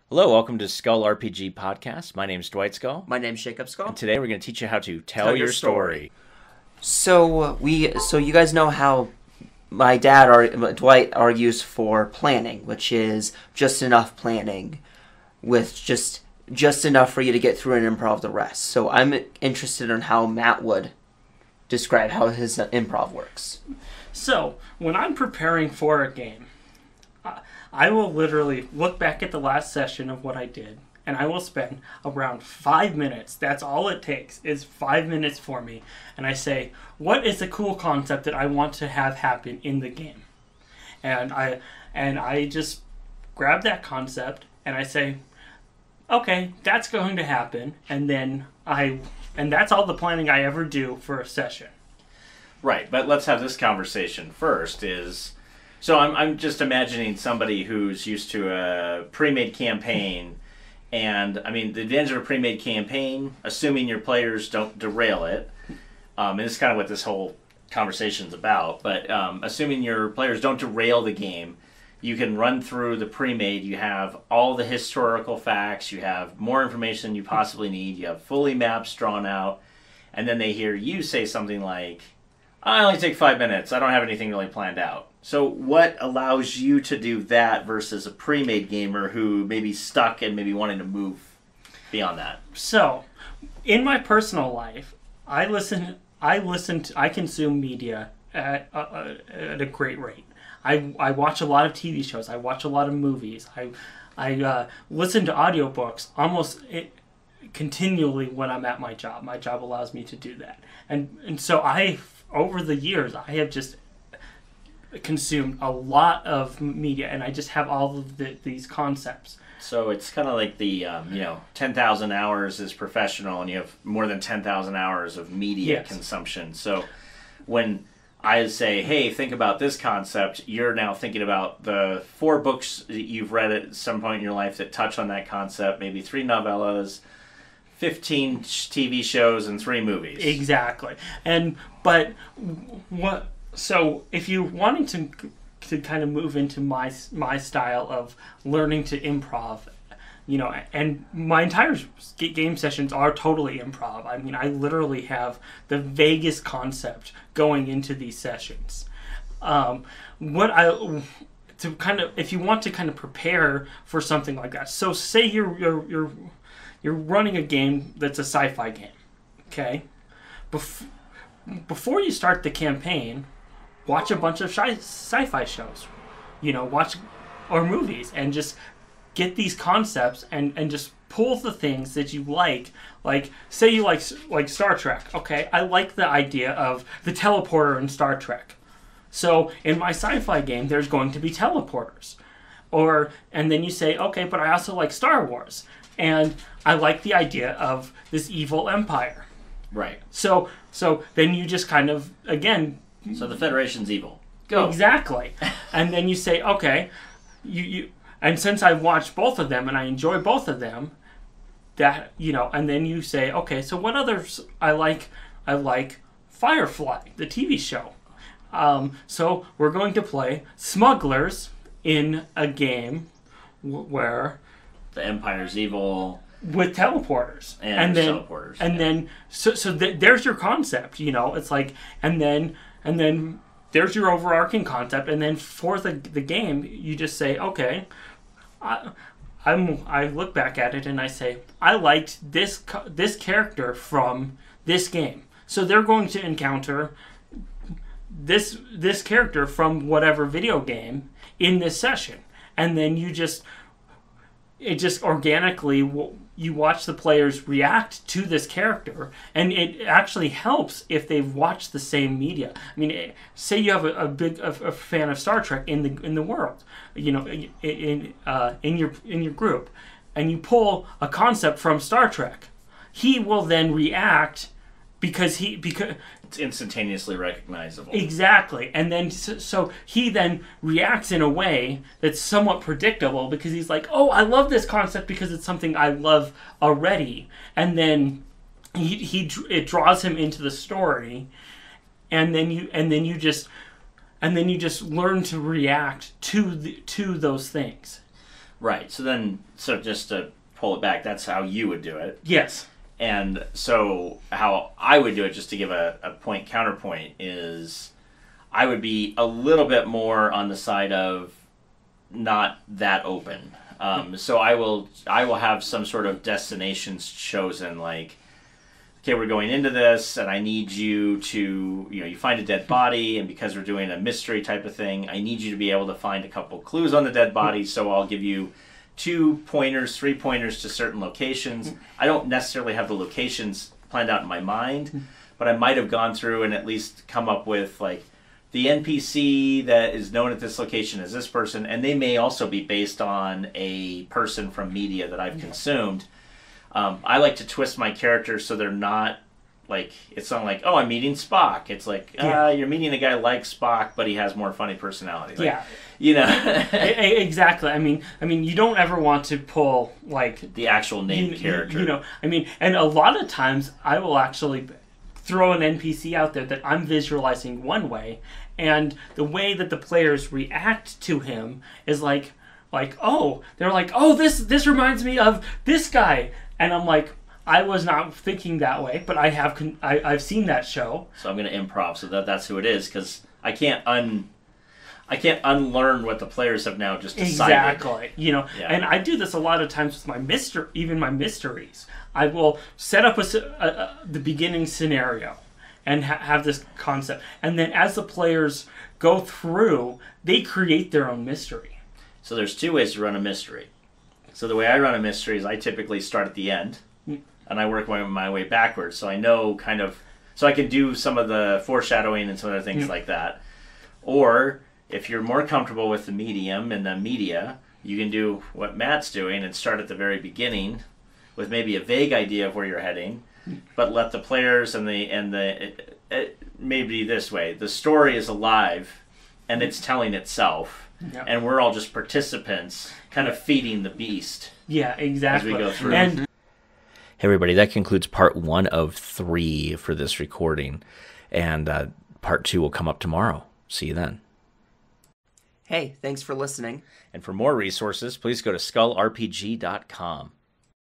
Hello, welcome to Skull RPG Podcast. My name's Dwight Skull. My name's Jacob Skull. And today we're going to teach you how to tell your story. So you guys know how my dad, Dwight, argues for planning, which is just enough planning, with just enough for you to get through and improv the rest. So I'm interested in how Matt would describe how his improv works. So when I'm preparing for a game, I will literally look back at the last session of what I did, and I will spend around 5 minutes. That's all it takes, is 5 minutes for me. And I say, what is the cool concept that I want to have happen in the game? And I just grab that concept, and I say, okay, that's going to happen. And that's all the planning I ever do for a session. Right, but let's have this conversation first. So I'm just imagining somebody who's used to a pre-made campaign, and I mean the advantage of a pre-made campaign, assuming your players don't derail it, and this is kind of what this whole conversation's about. But assuming your players don't derail the game, you can run through the pre-made. You have all the historical facts. You have more information than you possibly need. You have fully maps drawn out, and then they hear you say something like, "I only take 5 minutes. I don't have anything really planned out." So what allows you to do that versus a pre-made gamer who may be stuck and maybe wanting to move beyond that? So, in my personal life, I consume media at a great rate. I watch a lot of TV shows. I watch a lot of movies. I listen to audiobooks almost continually when I'm at my job. My job allows me to do that. And so over the years, I have just consumed a lot of media, and I just have all of these concepts. So it's kind of like the 10,000 hours is professional, and you have more than 10,000 hours of media consumption. So when I say, hey, think about this concept, you're now thinking about the 4 books that you've read at some point in your life that touch on that concept, maybe 3 novellas, 15 TV shows, and 3 movies. Exactly. So if you're wanting to kind of move into my style of learning to improv, and my entire game sessions are totally improv. I mean, I literally have the vaguest concept going into these sessions. If you want to kind of prepare for something like that. So say you're running a game that's a sci-fi game, okay? Before you start the campaign, watch a bunch of sci-fi shows, or movies, and just get these concepts and just pull the things that you like. Like, say you like Star Trek. Okay, I like the idea of the teleporter in Star Trek. So in my sci-fi game, there's going to be teleporters. And then you say, okay, but I also like Star Wars. And I like the idea of this evil empire. Right. So then you just kind of, again... So the Federation's evil. Go. Exactly. And then you say, okay, and since I've watched both of them and I enjoy both of them, and then you say, okay, so what others I like Firefly, the TV show. So we're going to play smugglers in a game where the Empire's evil with teleporters, and then teleporters, and then there's your concept. It's like, and then there's your overarching concept, and then for the game, you just say, okay, I look back at it and I say, I liked this character from this game, so they're going to encounter this character from whatever video game in this session, and then it just organically, you watch the players react to this character, and it actually helps if they've watched the same media. I mean, say you have a fan of Star Trek in the world, in your group, and you pull a concept from Star Trek, he will then react because it's instantaneously recognizable. Exactly. And then so he then reacts in a way that's somewhat predictable because he's like, oh, I love this concept because it's something I love already. And then it draws him into the story, and then you just learn to react to those things. Right. So just to pull it back, that's how you would do it. Yes. And so how I would do it, just to give a point counterpoint, is I would be a little bit more on the side of not that open. So I will have some sort of destinations chosen, like, okay, we're going into this, and I need you to, you find a dead body, and because we're doing a mystery type of thing, I need you to be able to find a couple clues on the dead body, so I'll give you 2 pointers, 3 pointers to certain locations. I don't necessarily have the locations planned out in my mind, but I might have gone through and at least come up with, like, the NPC that is known at this location is this person, and they may also be based on a person from media that I've consumed. I like to twist my characters so they're not like, it's not like, oh, I'm meeting Spock. It's like, you're meeting a guy like Spock, but he has more funny personality. Like, Exactly. I mean, you don't ever want to pull like the actual named character. And a lot of times I will actually throw an NPC out there that I'm visualizing one way, and the way that the players react to him is like, they're like, oh, this reminds me of this guy. And I'm like, I was not thinking that way, but I've seen that show. So I'm going to improv so that's who it is, because I can't unlearn what the players have now just decided. Exactly. And I do this a lot of times with my mysteries. I will set up the beginning scenario and have this concept, and then as the players go through, they create their own mystery. So there's 2 ways to run a mystery. So the way I run a mystery is I typically start at the end, and I work my way backwards. So I know so I can do some of the foreshadowing and some other things like that. Or if you're more comfortable with the medium and the media, you can do what Matt's doing and start at the very beginning with maybe a vague idea of where you're heading, but let the players maybe this way: the story is alive and it's telling itself. Yep. And we're all just participants kind of feeding the beast. Yeah, exactly. As we go through. Hey everybody, that concludes part 1 of 3 for this recording. And part 2 will come up tomorrow. See you then. Hey, thanks for listening. And for more resources, please go to skullrpg.com.